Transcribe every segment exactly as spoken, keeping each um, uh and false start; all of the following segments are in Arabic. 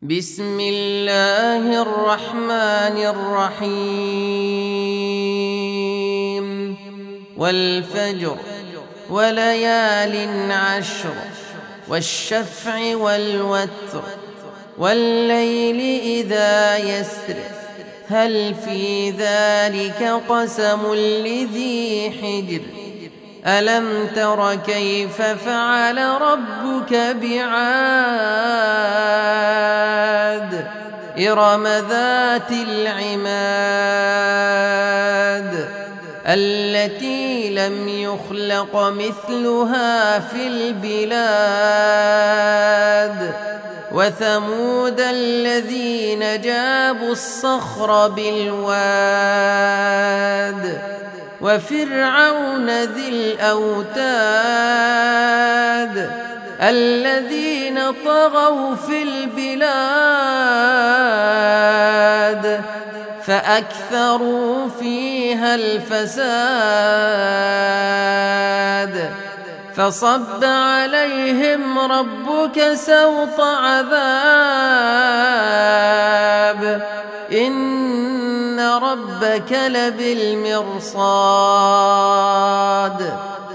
بسم الله الرحمن الرحيم والفجر وليال عشر والشفع والوتر والليل إذا يسر هل في ذلك قسم لذي حجر ألم تر كيف فعل ربك بعاد إرم ذات العماد التي لم يخلق مثلها في البلاد وثمود الذين جابوا الصخر بالواد وفرعون ذي الأوتاد الذين طغوا في البلاد فأكثروا فيها الفساد فصب عليهم ربك سوط عذاب إن ربك لبالمرصاد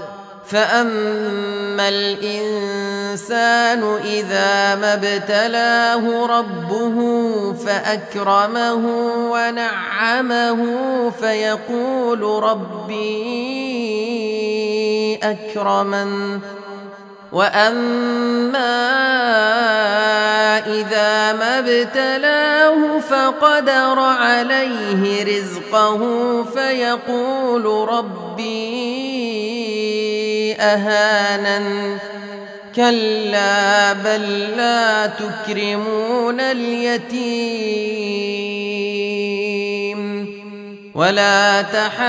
فأما الإنسان إذا ما ابتلاه ربه فأكرمه ونعمه فيقول ربي أكرمن وأما إذا ما ابتلاه فقدر عليه رزقه فيقول ربي أهانن كلا بل لا تكرمون اليتيم ولا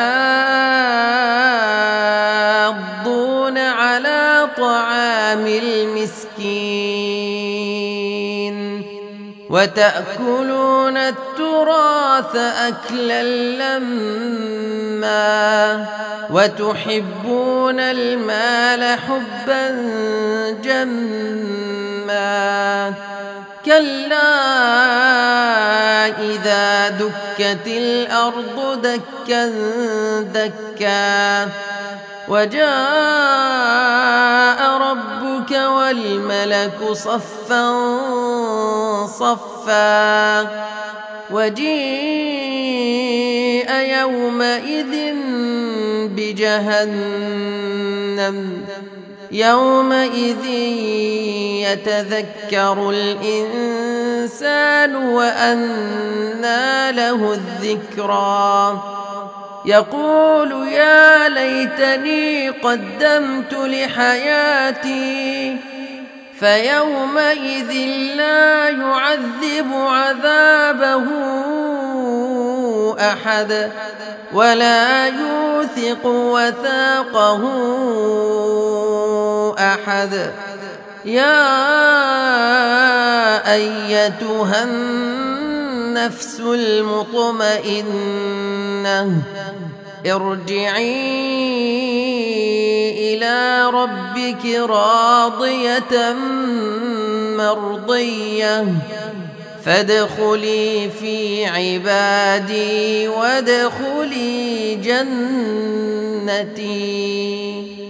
تحاضون على طعام المسكين وتأكلون التراث أكلا لما وتحبون المال حبا جما كلا إذا دكت الأرض دكا دكا وجاء ربك والملك صفا صفا وجيء يومئذ بجهنم يومئذ يتذكر الإنسان وأنى له الذكرى يقول يا ليتني قدمت لحياتي فيومئذ لا يعذب عذابه أحد ولا يوثق وثاقه أحد يا أيتها النفس المطمئنة ارجعي إلى ربك راضية مرضية فادخلي في عبادي وادخلي جنتي.